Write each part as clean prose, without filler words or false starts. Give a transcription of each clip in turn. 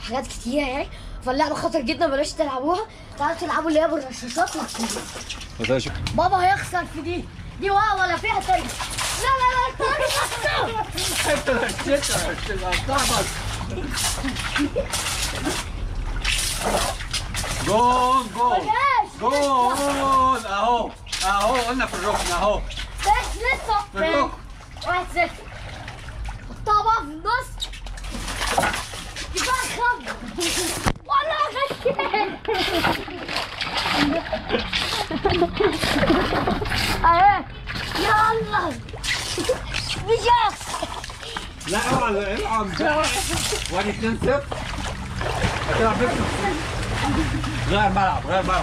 حاجات كتيره يعني، فاللعبه خطر جدا بلاش تلعبوها. تعالوا تلعبوا اللي هي بالرشاشات وتشوف. بابا هيخسر في دي ولا فيها تاني. لا لا لا انت غشيت صاحبك. جون اهو قلنا في الركن اهو. بس لسه في الركن 1-0. حطها بقى في النص. يبقى خم والله غشيت. اهي يلا مش لا اوعى العب وادي 2-0. هتلعب بيكسب. غير ملعب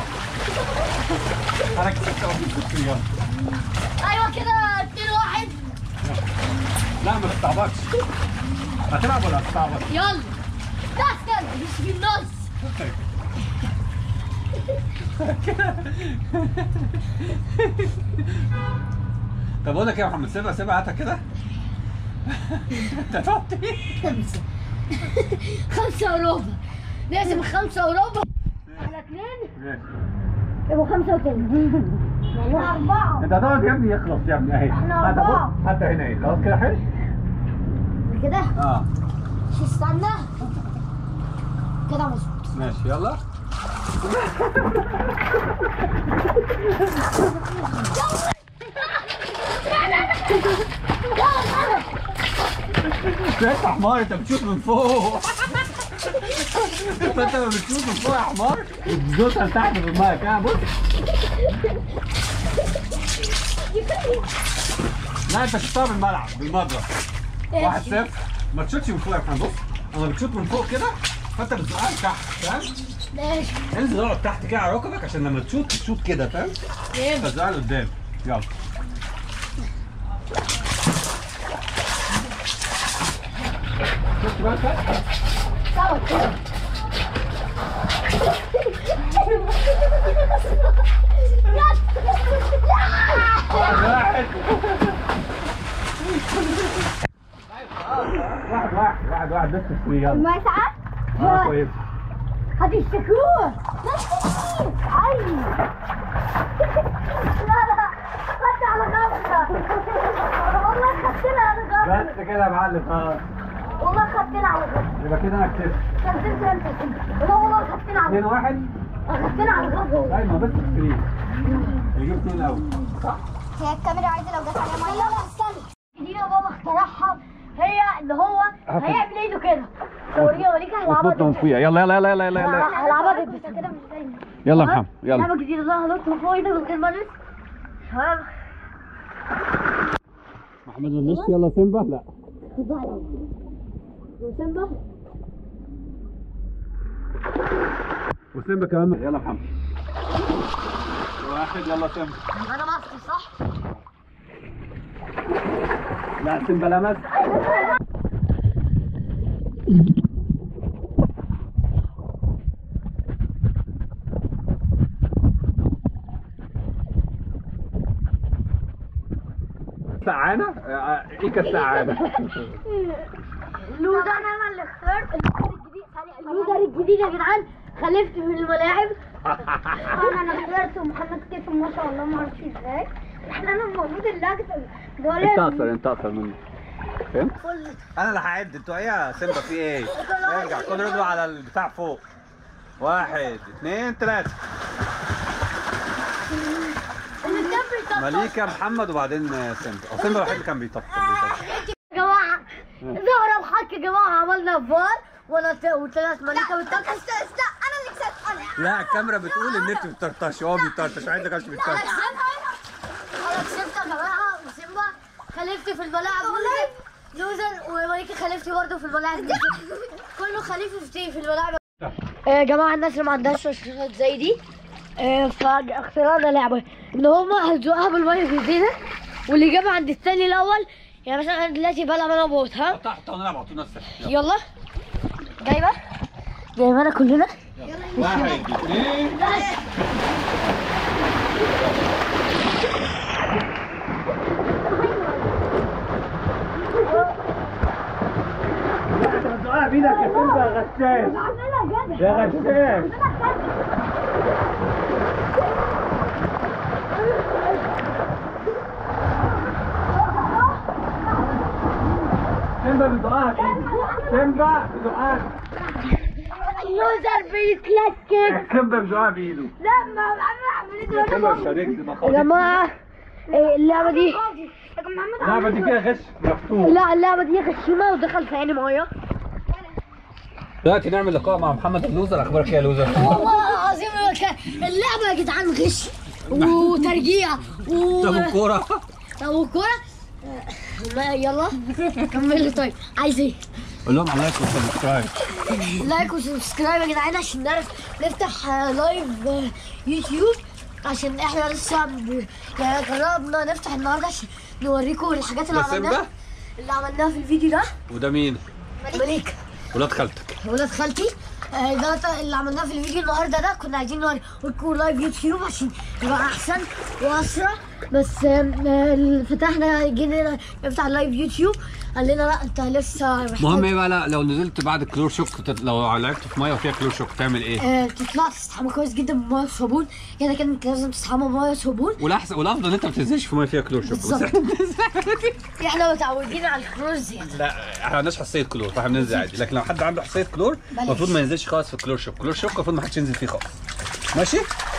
انا كسبت اول يلا. ايوه كده 2-1. لا ما تستعبطش. هتلعب ولا هتستعبط؟ يلا لا استنى مش في النص. طب اقول لك ايه يا محمد، سيبها هاتها كده. انت هتقعد ايه؟ 5 وربع. لازم 5 وربع على 2 يبقوا 35. والله 4. انت هتقعد يا ابني يخلص يا ابني اهي. احنا 4. حتى هنا اهي خلاص كده حلو؟ كده؟ مش استنى كده مظبوط. ماشي يلا. انت حمار، انت بتشوف من فوق. فانت لما بتشوف من فوق يا حمار بتزوتها لتحت في المايه كده. بص لا انت شفتها بالملعب بالمضرب. 1-0. ما تشوتش من فوق يا محمد. بص انا بتشوت من فوق كده فانت بتزقها لتحت فاهم؟ ماشي. انزل اقعد تحت كده على ركبك عشان لما تشوت كده فاهم؟ تزقها لقدام. يلا. شفت بقى الفرق؟ سوا كده. واحد بس في يلا. ما يسعد؟ كويس. هتشتكوه. اي لا خدت على غفلة. والله خدتنا على غفلة. بس كده يا معلم خلاص. والله خدتنا على غفلة. يبقى كده انا كسبت. كسبت انت. والله خدتنا على غفلة. 2-1. خدتنا على غفلة. ايوه بس فري. يجيب 2 الاول. صح؟ هي الكاميرا عايزه لو جت عليها ميه. لا استنى. جديدة بابا اخترعها هي ان هو هيعمل ايده كده. صوريه وليك هلعبها وتنط من فوقيها. يلا هلعبها ضد بس كده مش باينه. يلا يا محمد يلا. لعبة جديدة بقى هنط من فوق ايدك من غير ما نلف. محمد من النص. يلا سيمبا. لا وسيمبا وسيمبا كمان. يلا محمد. واحد. يلا سيمبا. انا ماسكي صح؟ لا سيمبا لمس. سعانة؟ ايه كالسعانة؟ اللوزر انا اللي اخترت اللوزر الجديد يا جدعان. خلفت في الملاعب. انا اخترت ومحمد كيف ما شاء الله ما اعرفش ازاي. احنا المفروض اللجنه انت اقصر مني فهمت؟ انا اللي هعد. انتوا ايه يا سيمبا في ايه؟ ارجع كل رجله على البتاع فوق. 1 2 3. مليكة محمد وبعدين سيمبا. او سيمبا الوحيد اللي كان بيطبطب. يا جماعه ظهر الحق يا جماعه. عملنا فار وطلعت مليكه والتالتة. انا اللي كسبت انا. لا الكاميرا بتقول ان انت بتطرطش. هو بيطرطش عايز كانش بيطرطش. انا كسبت يا جماعه. وسيمبا خلفت في الملاعب لوزر ومليكه خلفتي برضه في الملاعب. كله خليفتي في الملاعب. يا جماعه الناس اللي ما عندهاش رشاشات زي دي فاخترعنا لعبه ان هما هيزقوها بالميه في ايدينا واللي جاب عند الثاني الاول. يعني مثلا انا دلوقتي بلعب انا بوت. ها حطها ونلعب على طول نفسك. يلا جايبانا كلنا. 1 2 لا بتزقها بايدك يا سيمبا يا غشاش. يا غشاش. سيمبا بتزقها بايده. سيمبا بتزقها. اللوزر بيتلكك. سيمبا بتزقها بايده. لا ما بعمل سيمبا مش هنكذب يا جماعة اللعبة دي اللعبة دي فيها غش مفتوح. لا اللعبة دي غشيمة ودخل في عيني مية. دلوقتي نعمل لقاء مع محمد اللوزر. اخبارك ايه يا لوزر؟ والله العظيم اللعبة يا جدعان غش وترجيع طب الكورة؟ طب الكورة يلا كملي. طيب عايز ايه؟ قول لهم على لايك وسبسكرايب. لايك وسبسكرايب يا جدعان عشان نعرف نفتح لايف يوتيوب، عشان احنا لسه يعني جربنا نفتح النهارده عشان نوريكم الحاجات اللي عملناها في الفيديو ده. وده مين؟ مليك ولاد خالتك. ولاد خالتي. ده اللي عملناه في الفيديو النهارده ده. كنا عايزين نوريكم لايف يوتيوب عشان يبقى احسن واسرع، بس فتحنا جينا نفتح لايف يوتيوب قال لنا لا انت لسه محتاج. المهم ايه بقى؟ لا لو نزلت بعد كلور شوك، لو لعبت في ميه وفيها كلور شوك تعمل ايه؟ تطلع تستحمى كويس جدا بميه وصابون. كده كده انت لازم تستحمى بميه وصابون. والافضل ان انت ما تنزلش في ميه فيها كلور شوك. بس احنا متعودين على الكلور زياده. لا احنا ما عندناش حساسيه كلور فاحنا بننزل عادي، لكن لو حد عنده حساسيه كلور المفروض ما ينزلش خالص في كلور شوك. كلور شوك المفروض ما حدش ينزل فيه خالص. ماشي؟